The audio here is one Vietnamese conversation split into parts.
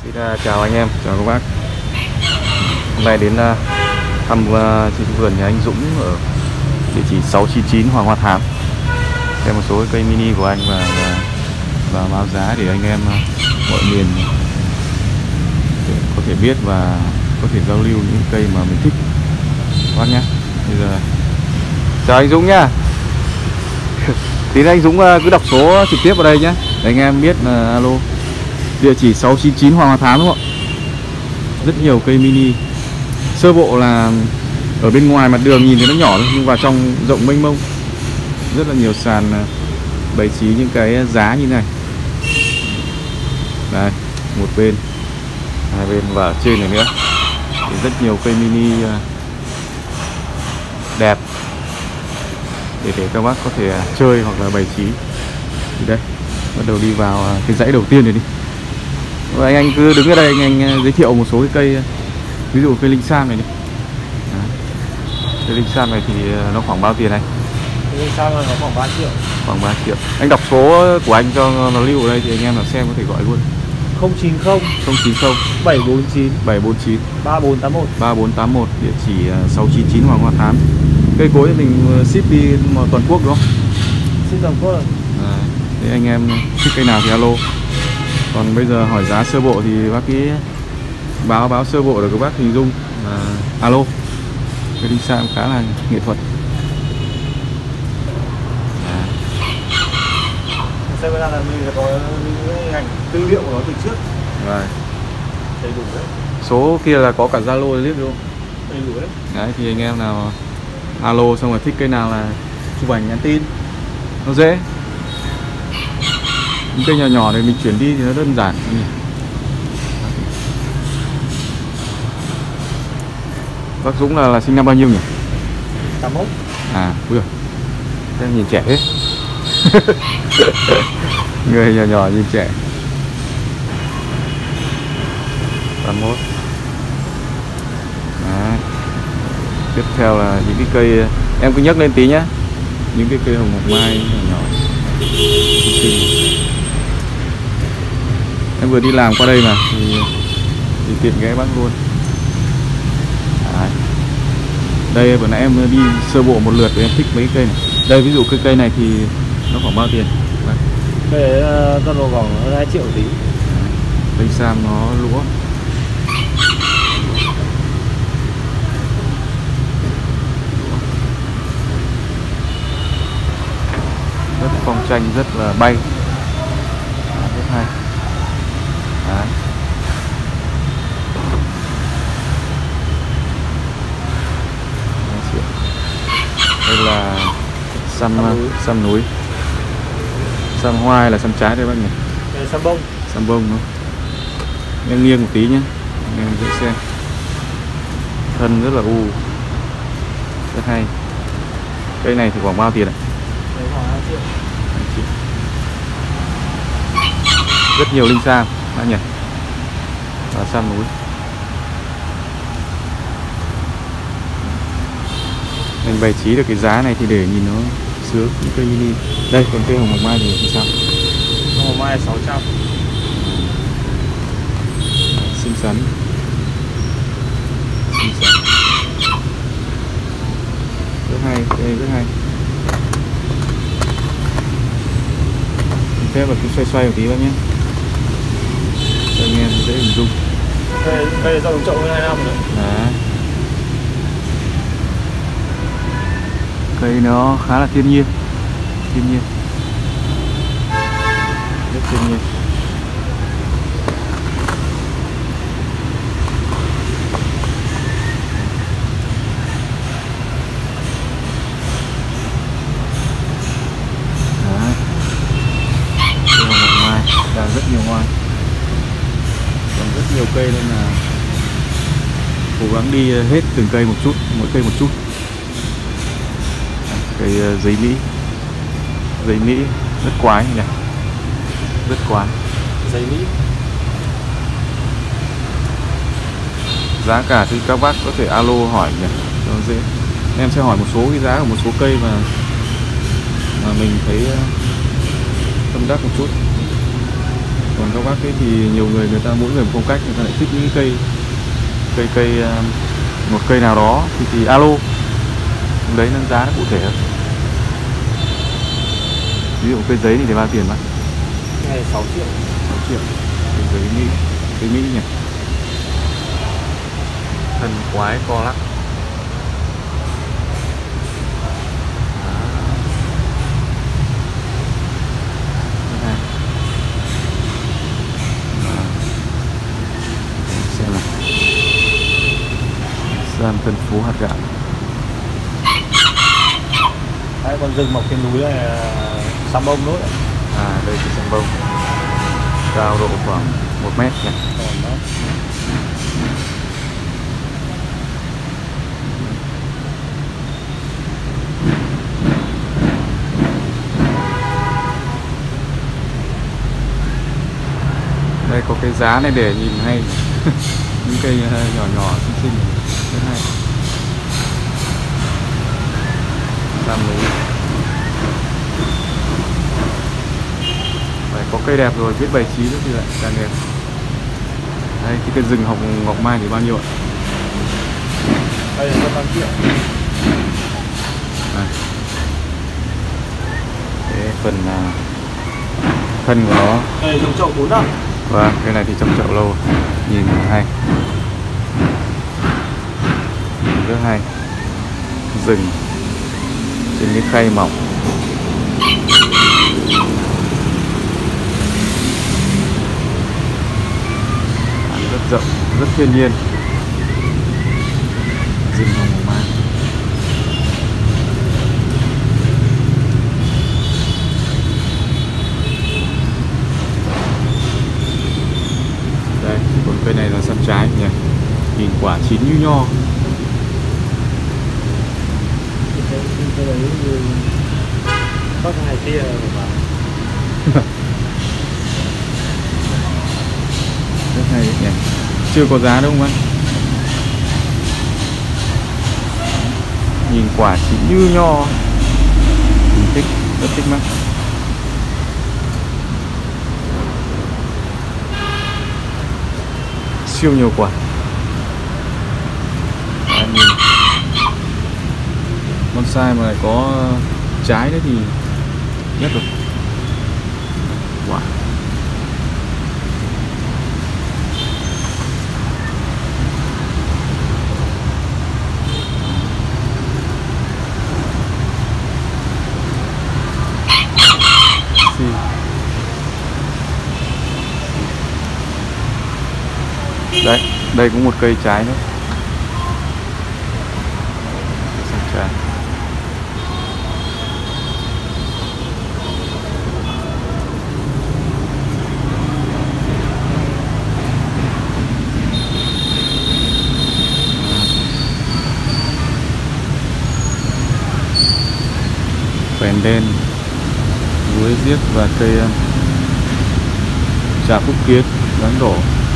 Chào anh em, chào các bác. Hôm nay đến thăm trên vườn nhà anh Dũng ở địa chỉ 699 Hoàng Hoa Thám, xem một số cây mini của anh và báo giá để anh em mọi miền có thể biết và có thể giao lưu những cây mà mình thích các bác nhé. Bây giờ chào anh Dũng nhá. Tí anh Dũng cứ đọc số trực tiếp vào đây nhé để anh em biết là alo. Địa chỉ 699 Hoàng Hoa Thám đúng không ạ? Rất nhiều cây mini. Sơ bộ là ở bên ngoài mặt đường nhìn thấy nó nhỏ thôi, nhưng vào trong rộng mênh mông. Rất là nhiều sàn bày trí những cái giá như này. Đây, một bên, hai bên và ở trên này nữa thì rất nhiều cây mini đẹp để các bác có thể chơi hoặc là bày trí. Thì đây, bắt đầu đi vào cái dãy đầu tiên này đi. Và anh cứ đứng ở đây anh giới thiệu một số cái cây, ví dụ cây linh sam này đi. Cây linh sam này thì nó khoảng bao tiền anh? Linh sam nó khoảng 3 triệu. Khoảng 3 triệu. Anh đọc số của anh cho nó lưu ở đây thì anh em nào xem có thể gọi luôn. 090 749 749 3481 3481, địa chỉ 699 Hoàng Hoa Thám. Cây cối mình ship đi toàn quốc đúng không? Ship toàn quốc rồi. Thế anh em thích cây nào thì alo. Còn bây giờ hỏi giá sơ bộ thì bác cứ báo sơ bộ để các bác hình dung alo. Cái linh sam khá là nghệ thuật. Xem cái là mình có những ngành tư liệu của nó từ trước. Rồi. Đầy đủ đấy. Số kia là có cả Zalo clip đúng không? Đầy đủ đấy. Đấy thì anh em nào alo xong rồi thích cây nào là chụp ảnh nhắn tin. Nó dễ. Những cây nhỏ nhỏ này mình chuyển đi thì nó đơn giản. Bác Dũng là sinh năm bao nhiêu nhỉ? 81. À, ui giời, em nhìn trẻ thế. Người nhỏ nhỏ nhìn trẻ. 81. Đấy. Tiếp theo là những cái cây, em cứ nhắc lên tí nhá. Những cái cây hồng ngọc mai nhỏ nhỏ. Em vừa đi làm qua đây mà thì tiện ghé bác luôn. Đấy. Đây vừa nãy em đi sơ bộ một lượt thì em thích mấy cây này. Đây ví dụ cây này thì nó khoảng bao tiền? Cây đấy tầm độ khoảng hơn 2 triệu tí. Cây sam nó lũa. Rất phong tranh, rất là bay. Rất hay. Đấy. Đây là săm núi. Săm hoa hay là săm trái đây bác nhỉ? Đây là săm bông. Săm bông nó em nghiêng một tí nhé, em dễ xem. Thân rất là u, rất hay. Cây này thì khoảng bao tiền ạ? Đây khoảng 2 triệu. 2 triệu. Rất nhiều linh sam bác nhỉ? Và săm núi. Mình bày trí được cái giá này thì để nhìn nó sướng những cây mini. Đây còn cây hồng ngọc mai thì sao? Hồng ngọc mai 600. Xinh xắn. Xinh xắn. Rất hay, cây rất hay. Mình phép là cứ xoay một tí bác nhé. Cho anh em dễ hình dung. Cây rau trậu 2 năm rồi. Đấy. Cây nó khá là thiên nhiên. Rất thiên nhiên. Đấy. Cây hồng ngọc mai đang rất nhiều hoa, còn rất nhiều cây nên là cố gắng đi hết từng cây một chút, mỗi cây một chút. Cây giấy Mỹ rất quái nhỉ, rất quái. Giấy Mỹ. Giá cả thì các bác có thể alo hỏi nhỉ, cho dễ. Em sẽ hỏi một số cái giá của một số cây mà mình thấy tâm đắc một chút. Còn các bác ấy thì nhiều người ta mỗi người một phong cách, người ta lại thích những cây một cây nào đó thì alo, đấy nó giá nó cụ thể hơn. Ví dụ cây giấy thì bao tiền bác? Này 6 triệu. 6 triệu. Cây giấy Mỹ, cây Mỹ nhỉ. Thân quái co lắc. Xem nào. Gian Tân Phú hạt gạo. Đấy, con rừng mọc trên núi này săm bông nốt. Đây thì săm bông. Cao độ khoảng 1 mét nhỉ. Đây có cái giá này để nhìn hay. Những cây nhỏ nhỏ xinh xinh rất hay. Tam núi. Phải có cây đẹp rồi biết bày trí nữa thì lại càng đẹp. Đây cái rừng ngọc mai thì bao nhiêu ạ? Đây là 5 triệu. Cái phần thân của nó. Đây trồng chậu 4 năm. Vâng, cái này thì trồng chậu lâu, nhìn hay, rất hay. Rừng trên những khay mỏng. Rất rộng, rất thiên nhiên. Rừng hồng mai. Đây, còn cây này là săm trái nhỉ. Nhìn quả chín như nho. Cái đấy như có hai tia mà. Rất hay nhỉ. Chưa có giá đâu không anh? Nhìn quả chín như nho. Mình thích, rất thích lắm. Siêu nhiều quả. Nhìn bonsai mà lại có trái đấy thì nhất rồi. Wow. Đấy, đây cũng một cây trái nữa. Trái. Phèn đen, muối diếc và cây trà phúc kiến đáng đổ.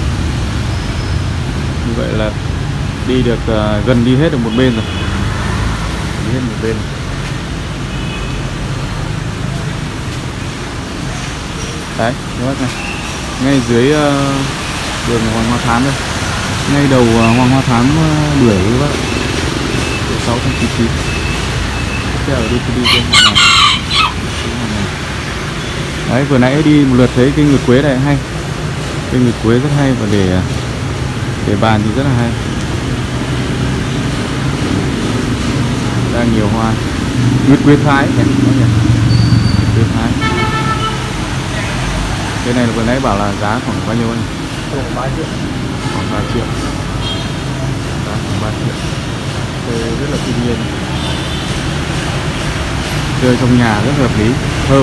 Như vậy là đi được gần đi hết được một bên rồi. Đi hết một bên. Đấy, các bác này. Ngay dưới đường Hoàng Hoa Thám đây. Ngay đầu Hoàng Hoa Thám bưởi các bác. 699. Tiếp theo đi trên hàng này. Đấy, vừa nãy đi một lượt thấy cây nguyệt quế này hay. Cây nguyệt quế rất hay và để bàn thì rất là hay. Đang nhiều hoa. Nguyệt quế Thái nhỉ? Quế Thái. Cái này là vừa nãy bảo là giá khoảng bao nhiêu anh? Khoảng 3 triệu. Khoảng 3 triệu. Giá khoảng 3 triệu. Cây rất là thiên nhiên. Chơi trong nhà rất hợp lý, thơm.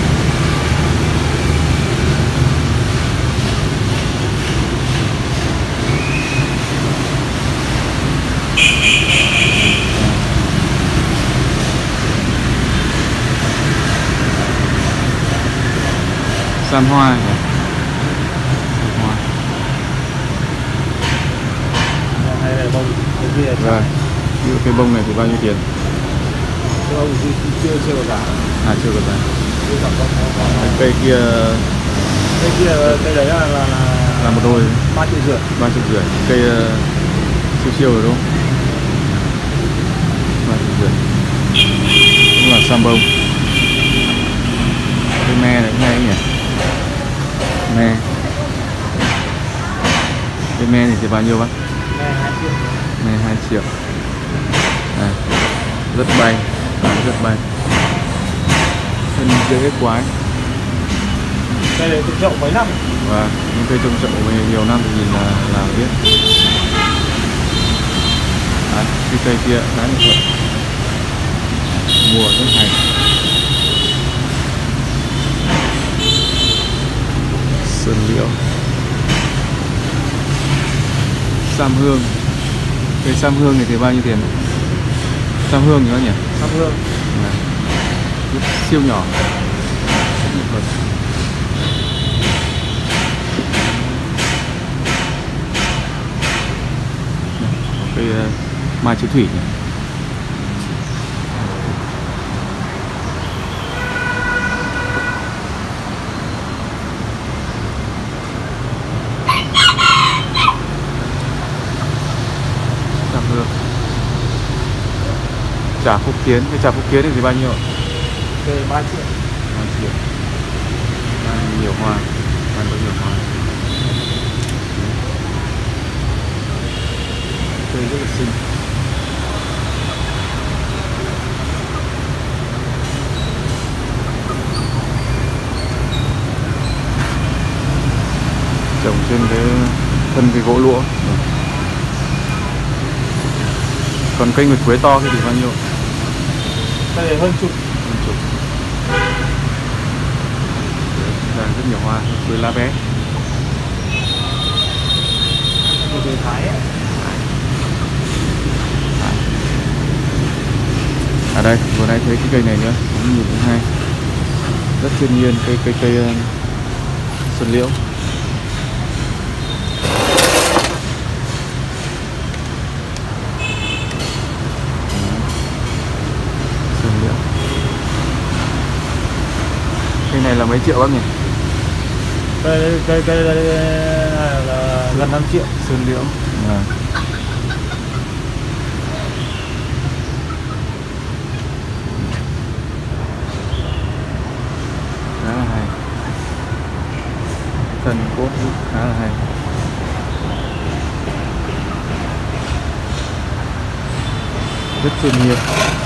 San hoa nhỉ? San hoa. Hay là bông cái kia. Vâng. Ví dụ cái bông này thì bao nhiêu tiền? Cái bông chưa có giá. Chưa có giá. Chưa có giá. Cái cây kia Cây kia cây đấy là một đôi 3,5 triệu. 3,5 triệu. Cây siêu siêu rồi đúng không? 3,5 triệu. Cũng là sam bông. Cây me này cũng hay nhỉ. Me. Cây me này thì bao nhiêu bác? Me 2 triệu. Me 2 triệu. Này, rất bay, rất bay. Thân dễ quái. Cây này trồng chậu mấy năm. Và những cây trồng chậu nhiều năm thì nhìn là biết. Đấy, cái cây kia khá là thuận. Mùa rất hay. Sơn liễu. Sam hương. Cây sam hương này thì bao nhiêu tiền? Sam hương thì bao nhỉ? Sam hương. Siêu nhỏ. Cây mai chiếu thủy nhỉ? Sam hương. Trà Phúc Kiến, cái trà Phúc Kiến này thì bao nhiêu? Cây 3 triệu. 3 triệu. Mang nhiều hoa, mang có nhiều hoa. Cây rất là xinh. Trồng trên cái thân cái gỗ lũa. Còn cây nguyệt quế to thì bao nhiêu? Cây này hơn chục. Hơn chục. Đang rất nhiều hoa, quế lá bé. Cây Thái ấy. À đây, vừa nãy thấy cái cây này nữa, cũng nhìn cũng hay. Rất thiên nhiên, cây sơn liễu. Sơn liễu. Cây này là mấy triệu bác nhỉ? Cây đây là gần 5 triệu. Sơn liễu. À. Khá là hay. Thân cốt khá là hay. Rất chuyên nghiệp.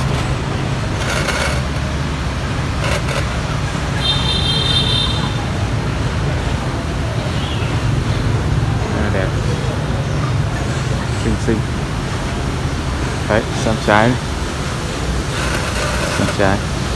Đẹp. Xinh xinh. Đấy, sam trái này. Sam trái.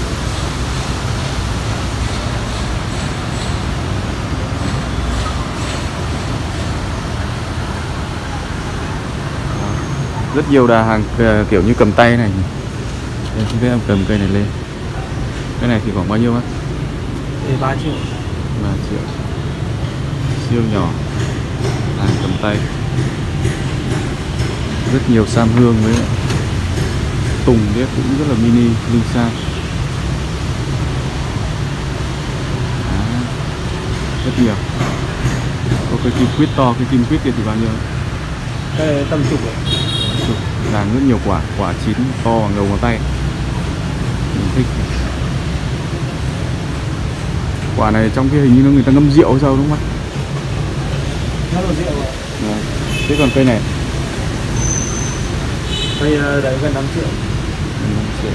Rất nhiều đà hàng kiểu như cầm tay này. Em không biết em cầm cây này lên. Cái này thì khoảng bao nhiêu á? 3 triệu. 3 triệu. Siêu nhỏ. Hàng cầm tay. Rất nhiều sam hương với tùng đấy cũng rất là mini linh san. Rất nhiều. Có cái kim quýt to, cái kim quýt kia thì bao nhiêu? Cái này tầm chục rồi. Là rất nhiều quả, quả chín to bằng đầu ngón tay. Mình thích. Quả này trong cái hình như người ta ngâm rượu hay sao đúng không ạ? Nó là rượu rồi. Thế còn cây này? Cây đấy gần 5 triệu. 5 triệu.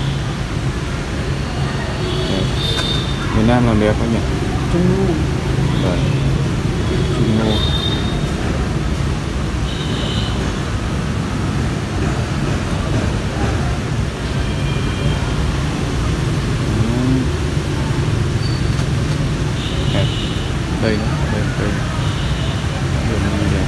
Đấy. Miền Nam làm đẹp không nhỉ? Trung nu. Đấy. Trung nu. Đây, đây. Đường này đẹp.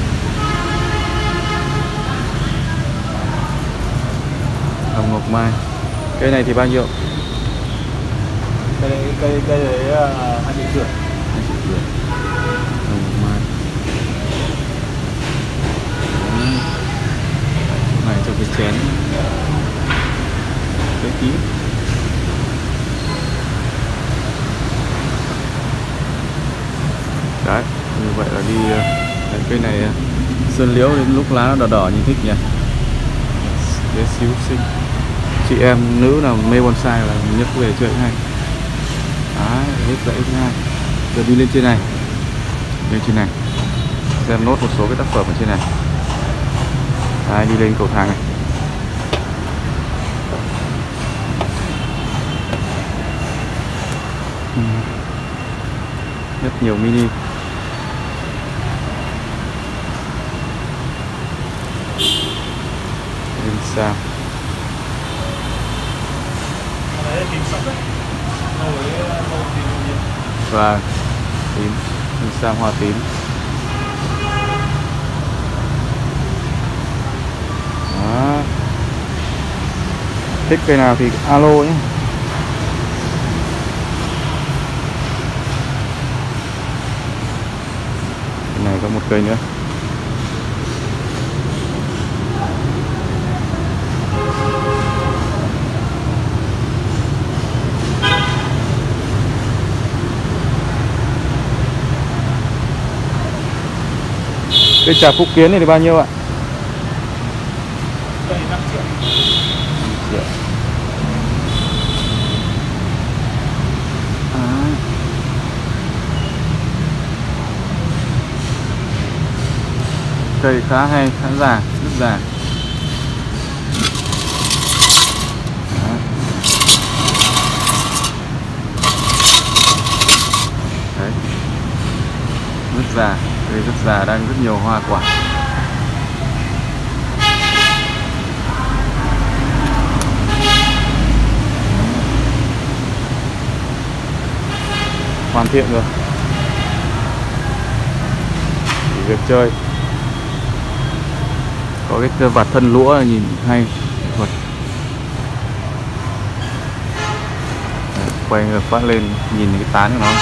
Hồng ngọc mai. Cây này thì bao nhiêu? Cây đấy 2 triệu rưỡi. 2 triệu rưỡi. Hồng ngọc mai. Chỗ này cho cái chén. Cái tí. vậy là đi cây này sơn liễu đến lúc lá nó đỏ đỏ nhìn thích nhỉ. Bé xíu xinh. Chị em nữ nào mê bonsai là nhấc về chơi hay. Đấy, hết dãy thứ hai. Giờ đi lên trên này. Lên trên này. Xem nốt một số cái tác phẩm ở trên này. Đấy, đi lên cầu thang này. Rất nhiều mini. Lên sao. Và tím, lên sao hoa tím. Đó. Thích cây nào thì alo nhé. Cái này có một cây nữa. Cây trà Phúc Kiến này thì bao nhiêu ạ? Cây 5 triệu. 5 triệu. Cây khá hay, khá già, rất già. Đấy. Rất già, cây rất già, đang rất nhiều hoa quả. Hoàn thiện rồi. Chỉ việc chơi. Có cái vạt thân lũa nhìn hay. Đấy, quay ngược phát lên nhìn cái tán của nó.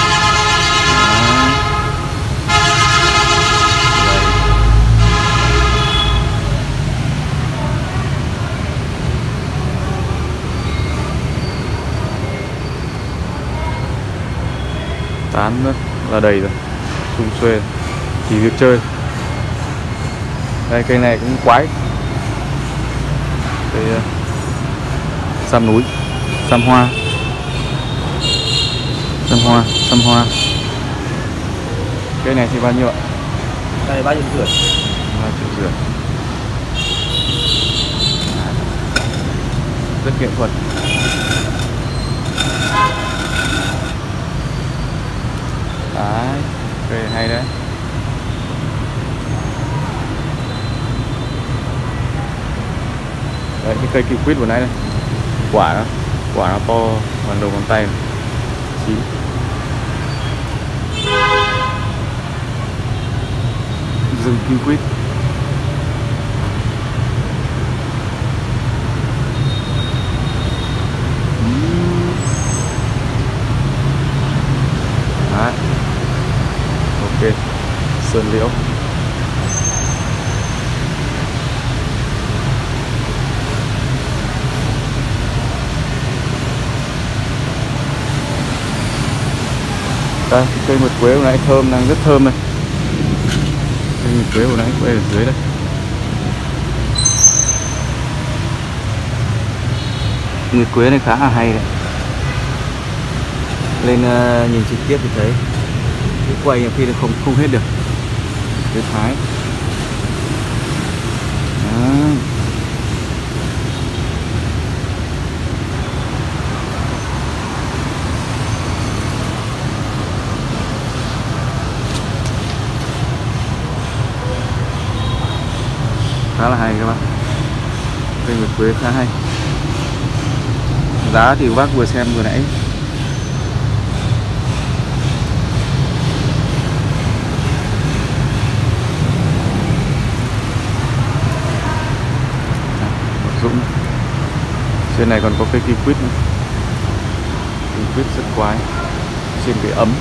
Tán rất là đầy rồi, sum xuê, chỉ việc chơi. Đây cây này cũng quái, cây sam núi, sam hoa, sam hoa, sam hoa. Cây này thì bao nhiêu ạ? Đây 3,5 triệu. 3,5 triệu. Rất nghệ thuật. Đấy, cây hay đấy. Đấy, cái cây kiwi quýt vừa nãy đây. Quả nó to bằng đầu ngón tay. Chín. Rừng kiwi quýt. Đấy. Ok, sơn liễu. Đây, cây mật quế vừa nãy thơm, đang rất thơm này. Cây mật quế vừa nãy quay ở dưới đây. Mật quế này khá là hay đấy. Lên nhìn trực tiếp thì thấy cái quay nhiều khi nó không hết được. Cái thái. Đó. Khá là hay các bạn. Cây nguyệt quế khá hay. Giá thì bác vừa xem vừa nãy. Dũng. Trên này còn có cây kiwi quýt nữa. Kiwi quýt rất quái. Trên cái ấm.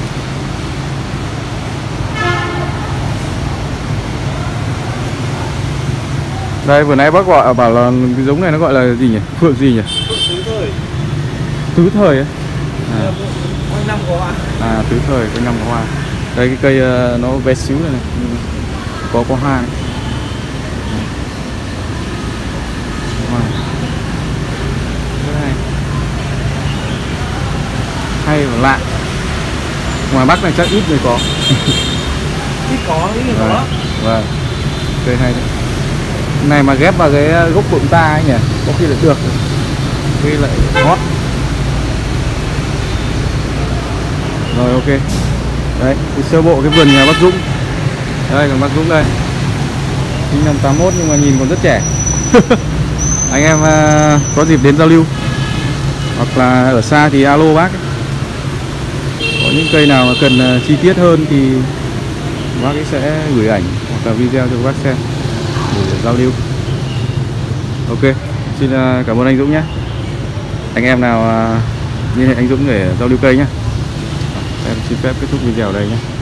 Đây vừa nãy bác gọi bảo là cái giống này nó gọi là gì nhỉ? Phượng gì nhỉ? Tứ thời. Tứ thời ấy. Quanh năm có hoa. À tứ thời quanh năm có hoa. Đây cái cây nó bé xíu này, này. Có hoa này. Hoa. Rất hay. Hay và lạ. Ngoài Bắc này chắc ít người có. Ít có, ít người có. Vâng. Cây hay đấy. Này mà ghép vào cái gốc phượng ta ấy nhỉ, có khi lại được, khi lại hot. Rồi ok. Đấy, thì sơ bộ cái vườn nhà bác Dũng. Đây còn bác Dũng đây. Sinh năm 81 nhưng mà nhìn còn rất trẻ. Anh em có dịp đến giao lưu hoặc là ở xa thì alo bác ấy. Có những cây nào mà cần chi tiết hơn thì bác ấy sẽ gửi ảnh hoặc là video cho bác xem để giao lưu. Ok, xin cảm ơn anh Dũng nhé. Anh em nào liên hệ anh Dũng để giao lưu cây nhé. Em xin phép kết thúc video ở đây nhé.